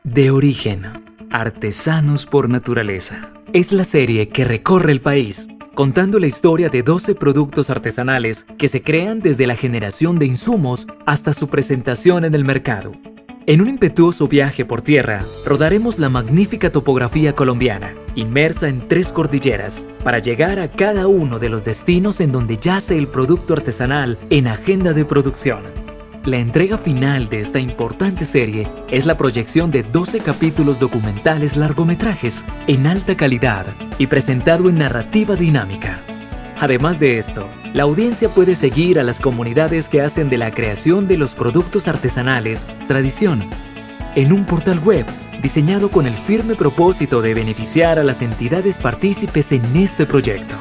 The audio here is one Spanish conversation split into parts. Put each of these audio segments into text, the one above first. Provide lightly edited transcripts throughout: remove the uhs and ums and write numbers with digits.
De origen, artesanos por naturaleza. Es la serie que recorre el país, contando la historia de 12 productos artesanales que se crean desde la generación de insumos hasta su presentación en el mercado. En un impetuoso viaje por tierra, rodaremos la magnífica topografía colombiana, inmersa en 3 cordilleras, para llegar a cada uno de los destinos en donde yace el producto artesanal en agenda de producción. La entrega final de esta importante serie es la proyección de 12 capítulos documentales largometrajes en alta calidad y presentado en narrativa dinámica. Además de esto, la audiencia puede seguir a las comunidades que hacen de la creación de los productos artesanales tradición, en un portal web diseñado con el firme propósito de beneficiar a las entidades partícipes en este proyecto.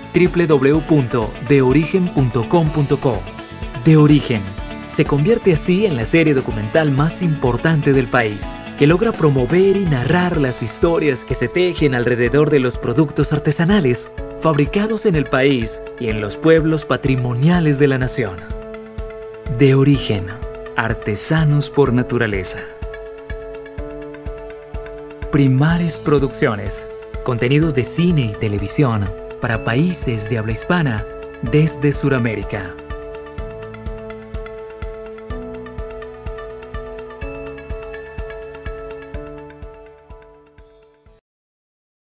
www.deorigen.com.co. De Origen se convierte así en la serie documental más importante del país, que logra promover y narrar las historias que se tejen alrededor de los productos artesanales fabricados en el país y en los pueblos patrimoniales de la nación. De Origen, artesanos por naturaleza. Primares Producciones, contenidos de cine y televisión para países de habla hispana desde Sudamérica.